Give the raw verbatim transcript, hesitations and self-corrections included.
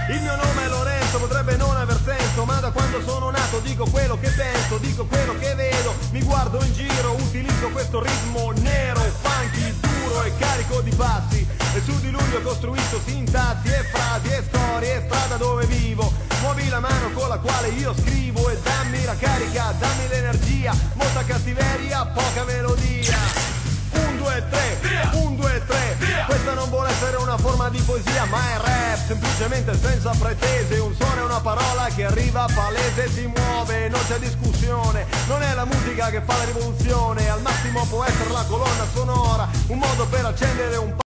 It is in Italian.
Il mio nome è Lorenzo, potrebbe non aver senso, ma da quando sono nato dico quello che penso, dico quello che vedo, mi guardo in giro, utilizzo questo ritmo nero, funky, duro e carico di passi, e su di lui ho costruito sintassi e frasi e storie e strada dove vivo. Muovi la mano con la quale io scrivo e dammi la carica, dammi l'energia, molta cattiveria, poca melodia. Un, due, tre, un, due, tre. Questa non vuole essere una forma di poesia, ma è rap, semplicemente senza pretese. Un suono è una parola che arriva palese, si muove, non c'è discussione. Non è la musica che fa la rivoluzione, al massimo può essere la colonna sonora, un modo per accendere un